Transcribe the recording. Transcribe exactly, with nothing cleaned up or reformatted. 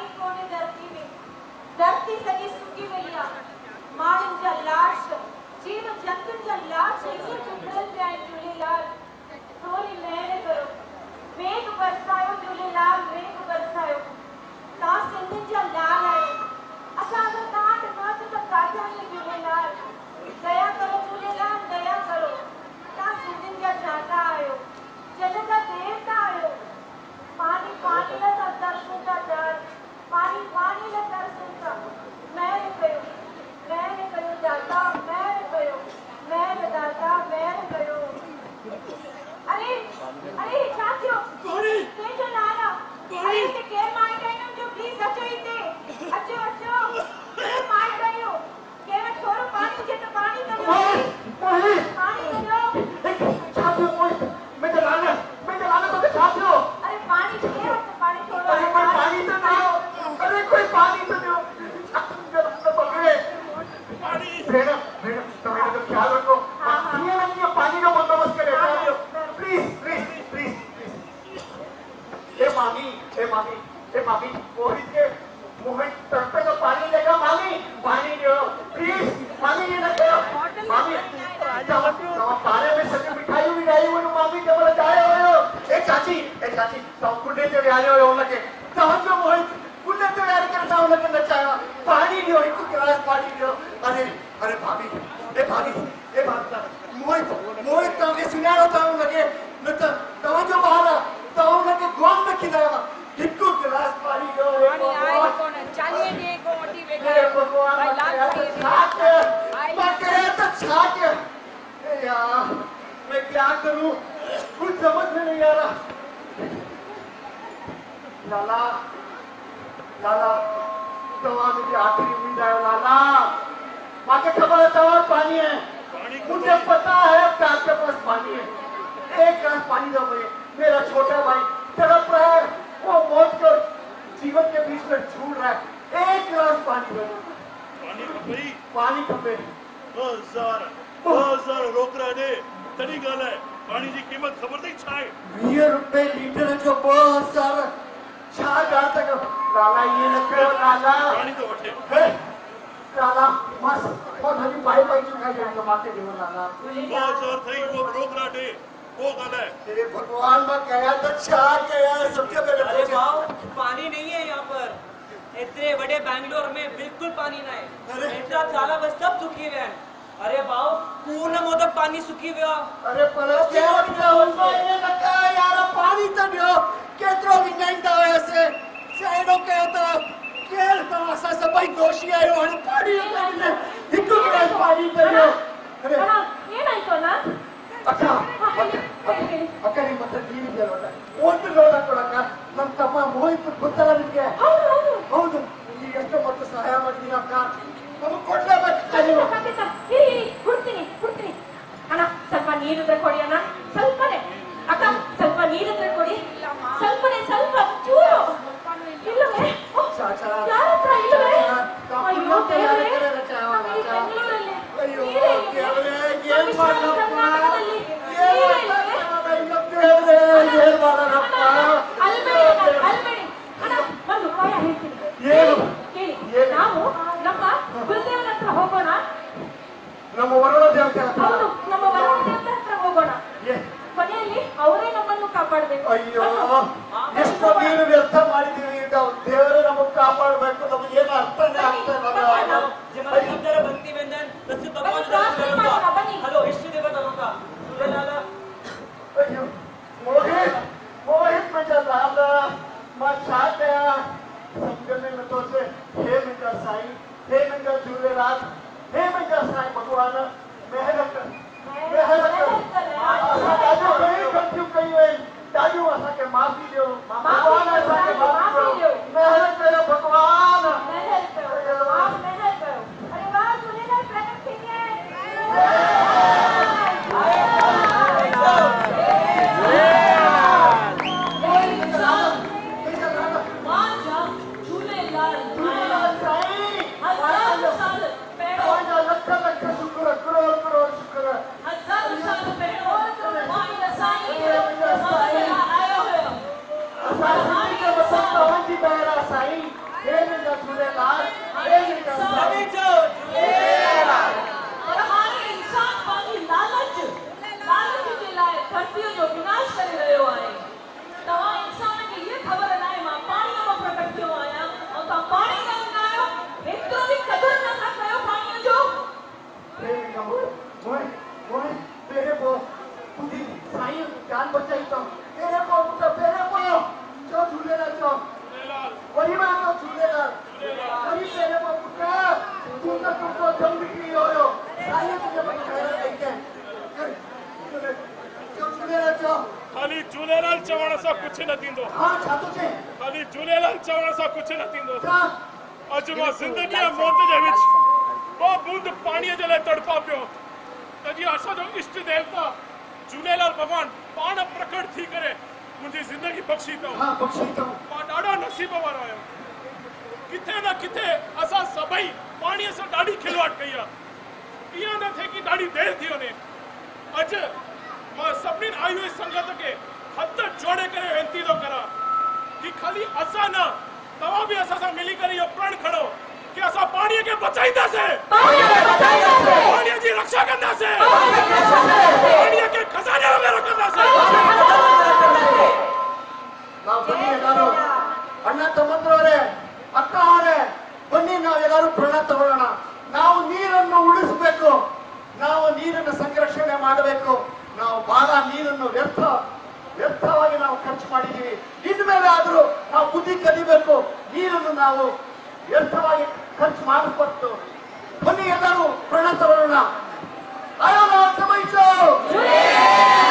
पानी कोने धरती में धरती सगी सुखी भैया माणिन जा लाश जीव जंतु जा लाश ये बिखरल जाए झूलेलाल थोरी महर करो मेघ बरसायो झूलेलाल मेघ बरसायो ता सिंधिन जा लाल आयो असां जो काट मत त काटा ये झूलेलाल दया करो झूलेलाल दया करो ता सिंधिन जा जाता आयो जल जा देवता आयो पानी पानी ला दर्शन का दर पानी पानी ला दर्शन का महर कयो महर कयो जाता महर कयो महर दाता महर कयो अरे अरे चाचो कोरी ते जो नाना अरे ते के मार गयो जो प्लीज अचो इते अचो अचो के मार गयो के में थोरो पानी जे तो पानी कयो कोरी पानी कयो चाचो कोई मैं तो लाना मैं तो लाना तो चाचो अरे पानी के तो पानी छोड़ो अरे कोई पानी तो दो अरे कोई पानी तो दो तो पकड़े पानी मैडम मैडम तो मेरा तो ख्याल रखो ये नहीं पानी का बंदोबस्त करे प्लीज प्लीज प्लीज ए मामी ए मामी ए मामी कोई के मुंह में तड़पे तो पानी देगा मामी पानी दो प्लीज पानी ये ना करो मामी तो पारे में सभी मिठाई मिठाई वो मामी जब जाए हो ए चाची ए चाची तो कुंडे से आ रहे हो लगे तो हम जो मोहित कुंडे से यार करता हूं लगे नचाया पानी दियो एक गिलास पानी दियो अरे अरे भाभी ए भाभी ए भाभी मोहित मोहित तो के सुना रहा हूं लगे न तो तो जो बाहर तो लगे गोल में खिलाया एक गिलास पानी दो पानी आए कौन चाहिए नहीं को मोटिवेट अरे भगवान मैं करे तो छाट ए यार मैं क्या करूं कुछ समझ में नहीं आ रहा लाला लाला तो मेरी आखिरी उम्मीद है लाला माँ के खबर है और पानी है मुझे पता है कि आपके पास पानी है एक गिलास पानी दो मुझे मेरा छोटा भाई तड़प रहा है वो मौत को जीवन के बीच में झूल रहा है एक गिलास पानी दो पानी खपई पानी खपे हजार हजार रोक रहा ने तड़ी गल है पानी की कीमत खबर नहीं छाए बीस रुपए लीटर जो बहुत सारा छा डाल तक लाला ये न करो लाला पानी तो उठे लाला मस और हनी पाई पाई चुका जाएगा माते देव लाला बहुत जोर थई वो रोक रहा ने वो गल है तेरे भगवान में कहया तो छा के यार सबके पहले अरे बाऊ पानी नहीं है यहाँ पर इतने बड़े बैंगलोर में बिल्कुल पानी ना है इतना ताला बस सब सूखी हुए हैं अरे बाऊ पूर्ण मोदक पानी सूखी हुआ अरे पर क्या क्या होगा ये लगा यार पानी तो दियो केतरो भी नहीं दा ऐसे साइडो के तो केल तो असा सबै दोषी आयो और पानी ने एक गिलास पानी दियो अरे ये नहीं तो ना अच्छा अकरी मतलब ये भी जरूरत है वो भी लोड़ा कोडका ನಮ್ಮ ತಮ್ಮ ಮೋಹಿತ್ ಗೊತ್ತಲ್ಲ ನಿಮಗೆ ಹೌದು ಹೌದು ಹೌದು ಈ ಎಷ್ಟು ಮತ್ತು ಸಹಾಯ ಮಾಡಿದೀನಿ ಅಕ್ಕ ನಾವು ಕೊಡ್ಲೇಬೇಕು ಇರಿ ಇರಿ ಕೊಡ್ತೀನಿ ಕೊಡ್ತೀನಿ ಅಣ್ಣ ಸ್ವಲ್ಪ ನೀರಿದ್ರೆ ಕೊಡಿ ಅಣ್ಣ ಸ್ವಲ್ಪನೇ ಅಕ್ಕ ಸ್ವಲ್ಪ ನೀರಿದ್ರೆ ಕೊಡಿ ಸ್ವಲ್ಪನೇ ಸ್ವಲ್ಪ ಚೂರು ಇಲ್ಲವೇ ಯಾರ ಹತ್ರ ಇಲ್ಲವೇ ಅಯ್ಯೋ ದೇವರೇ ಅಯ್ಯೋ ದೇವರೇ ಏನ್ ಮಾಡಪ್ಪ ದೇವರೇ ಏನ್ ಮಾಡಪ್ಪ ಅಲ್ಬೇಡಿ ಅಲ್ಬೇಡಿ ಅಣ್ಣ ಒಂದು ಉಪಾಯ ಹೇಳ್ತೀನಿ ಏನು ಕೇಳಿ ನಾವು ನಮ್ಮ झूलेलाल जय सभी जो झूलेलाल और हमारे इंसान पंहिंजी लालच लालच जे लाइ धरतीअ जो विनाश करे रहियो आहे। तव्हां इंसान खे इहा ख़बर न आहे मां पाणीअ मां प्रकट थियो आहियां ऐं तव्हां पाणी न हूंदा आहियो हेतिरो बि क़दुरु नथा कयो पाणीअ जो। मोए मोए तेरे को तुझी साईं जान बचाई तो तेरे को तो तेरे को जो झूलेलाल जो वही बात तो झूलेलाल वही तेरे को पुत्र तू तो तुमको जम निकली हो यो साईं तुझे बचाया नहीं के जो झूलेलाल जो खाली झूलेलाल चवण सां कुछ न थींदो। हां छा तो छे खाली झूलेलाल चवण सां कुछ न थींदो। अॼु मां ज़िंदगी ऐं मौत जे विच ॿ बूंद पाणीअ जे लाइ तड़पा पियो त जीअं असांजो इष्ट देवता झूलेलाल भॻवान पाण प्रकट थी करे मुंहिंजी ज़िंदगी बख़्शी अथऊं। हां बख़्शी अथऊं। मां ॾाढो नसीब वारो आहियां। किथे न किथे असां सभई पाणीअ सां ॾाढी खिलवाड़ कई आहे। इहा न थिए कि ॾाढी देरि थी वञे। अॼु मां सभिनीनि आई हुई संगत खे हथ जोड़े करे वेनती थो करां कि खाली असां न तव्हां बि असां सां मिली करे इहो प्रण खणो कि असां पाणीअ खे बचाईंदासीं, पाणीअ जी रक्षा कंदासीं, पाणीअ खे खज़ाने में रखंदासीं। ನಾವು ಬನ್ನಿ ಎಲ್ಲರೂ ಅಣ್ಣ ತಮ್ಮಂದ್ರವರೇ ಅಕ್ಕ ಅವರೇ ಬನ್ನಿ ನಾವು ಎಲ್ಲರೂ ಪ್ರಣ ತಗೊಳ್ಳೋಣ. ನಾವು ನೀರನ್ನು ಉಳಿಸಬೇಕು, ನಾವು ನೀರನ್ನು ಸಂರಕ್ಷಣೆ ಮಾಡಬೇಕು. ನಾವು ಬಹಳ ನೀರನ್ನು ವ್ಯರ್ಥ ವ್ಯರ್ಥವಾಗಿ ನಾವು ಖರ್ಚು ಮಾಡಿದ್ದೀವಿ. ಇನ್ಮೇಲೆ ಆದರೂ ನಾವು ಬುದ್ಧಿ ಕಲಿಬೇಕು. ನೀರನ್ನು ನಾವು ವ್ಯರ್ಥವಾಗಿ ಖರ್ಚು ಮಾಡಬಾರ್ದು. ಬನ್ನಿ ಎಲ್ಲರೂ ಪ್ರಣ ತಗೊಳ್ಳೋಣ. ಆಯೋಗ ಸಮಯ